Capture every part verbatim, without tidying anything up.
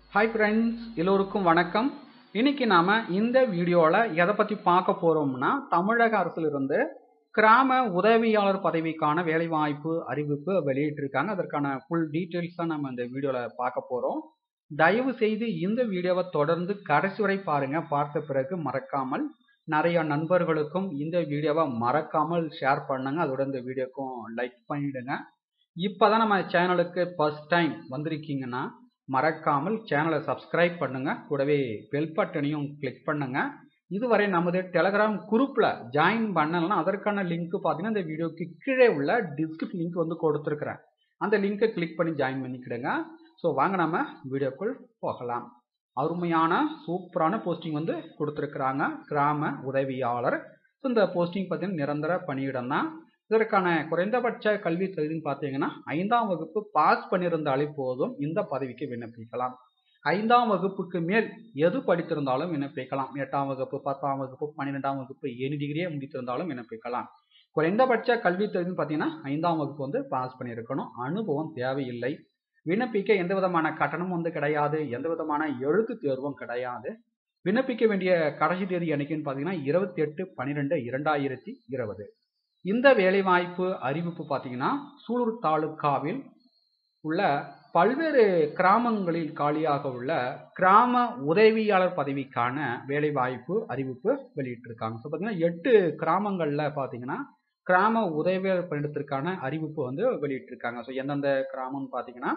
Hi friends, எல்லோருக்கும் வணக்கம். இன்னைக்கு நாம இந்த வீடியோவில் எதை பற்றி பார்க்க போகிறோம்னா, தமிழக அரசிலிருந்து கிராம உதவியாளர் பதவிக்கான வேலைவாய்ப்பு அறிவிப்பு வெளியிட்டிருக்காங்க. அதற்கான ஃபுல் டீட்டெயில்ஸ் தான் நம்ம இந்த வீடியோவில் பார்க்க போகிறோம். தயவு செய்து இந்த வீடியோவை தொடர்ந்து கடைசி வரை பாருங்க. பார்த்த பிறகு மறக்காமல் நிறைய நண்பர்களுக்கும் இந்த வீடியோவை மறக்காமல் ஷேர் பண்ணுங்க. அதோட இந்த வீடியோக்கும் லைக் பண்ணிடுங்க. இப்போதான் நம்ம சேனலுக்கு ஃபர்ஸ்ட் டைம் வந்திருக்கீங்கன்னா மறக்காமல் சேனலை சப்ஸ்கிரைப் பண்ணுங்க. கூடவே பெல் பட்டனையும் கிளிக் பண்ணுங்க. இதுவரை நமது டெலகிராம் குரூப்ல ஜாயின் பண்ணலன்னா அதற்கான லிங்க் பார்த்தீங்கன்னா இந்த வீடியோக்கு கீழே உள்ள டிஸ்கிரிப்ஷன் லிங்க் வந்து கொடுத்துருக்குறேன். அந்த லிங்கை கிளிக் பண்ணி ஜாயின் பண்ணிக்கிடுங்க. ஸோ வாங்க நம்ம வீடியோக்குள் போகலாம். அருமையான சூப்பரான போஸ்டிங் வந்து கொடுத்துருக்குறாங்க, கிராம உதவியாளர். ஸோ இந்த போஸ்டிங் பார்த்தீங்கன்னா நிரந்தர பணியிடம் தான். இதற்கான குறைந்தபட்ச கல்வி தகுதின்னு பார்த்தீங்கன்னா ஐந்தாம் வகுப்பு பாஸ் பண்ணியிருந்தாலே போதும் இந்த பதவிக்கு விண்ணப்பிக்கலாம். ஐந்தாம் வகுப்புக்கு மேல் எது படித்திருந்தாலும் விண்ணப்பிக்கலாம். எட்டாம் வகுப்பு, பத்தாம் வகுப்பு, பன்னிரெண்டாம் வகுப்பு, எனி டிகிரியே முடித்திருந்தாலும் விண்ணப்பிக்கலாம். குறைந்தபட்ச கல்வி தகுதின்னு பார்த்தீங்கன்னா ஐந்தாம் வகுப்பு வந்து பாஸ் பண்ணியிருக்கணும். அனுபவம் தேவையில்லை. விண்ணப்பிக்க எந்த விதமான கட்டணமும் வந்து கிடையாது. எந்த விதமான எழுத்து தேர்வும் கிடையாது. விண்ணப்பிக்க வேண்டிய கடைசி தேதி என்னைக்குன்னு பார்த்தீங்கன்னா இருபத்தி எட்டு பன்னிரெண்டு இரண்டாயிரத்தி இருபது. இந்த வேலைவாய்ப்பு அறிவிப்பு பார்த்தீங்கன்னா சூலூர் தாலுகாவில் உள்ள பல்வேறு கிராமங்களில் காலியாக உள்ள கிராம உதவியாளர் பதவிக்கான வேலைவாய்ப்பு அறிவிப்பு வெளியிட்டிருக்காங்க. ஸோ பார்த்தீங்கன்னா எட்டு கிராமங்களில் பார்த்தீங்கன்னா கிராம உதவியாளர் பணியிடத்திற்கான அறிவிப்பு வந்து வெளியிட்டிருக்காங்க. ஸோ எந்தெந்த கிராமம்னு பார்த்தீங்கன்னா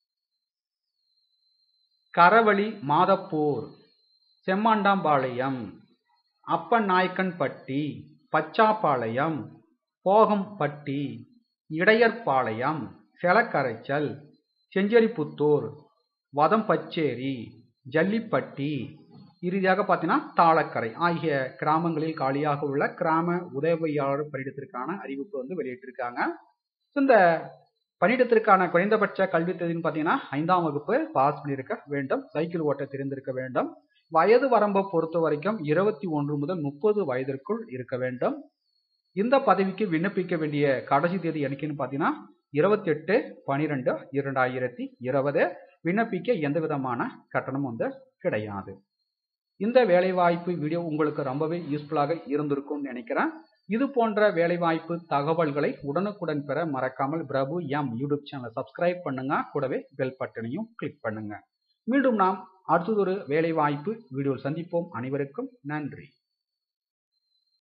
கரவழி, மாதப்பூர், செம்மாண்டாம்பாளையம், அப்பநாயக்கன்பட்டி, பச்சாப்பாளையம், போகம்பட்டி, இடையர்பாளையம், செலக்கரைச்சல், செஞ்சேரிப்புத்தூர், வதம்பச்சேரி, ஜல்லிப்பட்டி, இறுதியாக பார்த்தீங்கன்னா தாளக்கரை ஆகிய கிராமங்களில் காலியாக உள்ள கிராம உதவியாளர் பணியிடத்திற்கான அறிவிப்பு வந்து வெளியிட்டிருக்காங்க. இந்த பணியிடத்திற்கான குறைந்தபட்ச கல்வி தகுதின்னு பார்த்தீங்கன்னா ஐந்தாம் வகுப்பு பாஸ் பண்ணியிருக்க வேண்டும். சைக்கிள் ஓட்ட தெரிந்திருக்க வேண்டும். வயது வரம்பை பொறுத்த வரைக்கும் இருபத்தி ஒன்று முதல் முப்பது வயதிற்குள் இருக்க வேண்டும். இந்த பதவிக்கு விண்ணப்பிக்க வேண்டிய கடைசி தேதி என்னைக்குன்னு பார்த்தீங்கன்னா இருபத்தி எட்டு பன்னிரெண்டு இரண்டாயிரத்தி இருபது. விண்ணப்பிக்க எந்த விதமான கட்டணம் வந்து கிடையாது. இந்த வேலைவாய்ப்பு வீடியோ உங்களுக்கு ரொம்பவே யூஸ்ஃபுல்லாக இருந்திருக்கும்னு நினைக்கிறேன். இது போன்ற வேலைவாய்ப்பு தகவல்களை உடனுக்குடன் பெற மறக்காமல் பிரபு எம் யூடியூப் சேனலை சப்ஸ்கிரைப் பண்ணுங்க. கூடவே பெல் பட்டனையும் கிளிக் பண்ணுங்க. மீண்டும் நாம் அடுத்ததொரு வேலைவாய்ப்பு வீடியோவில் சந்திப்போம். அனைவருக்கும் நன்றி.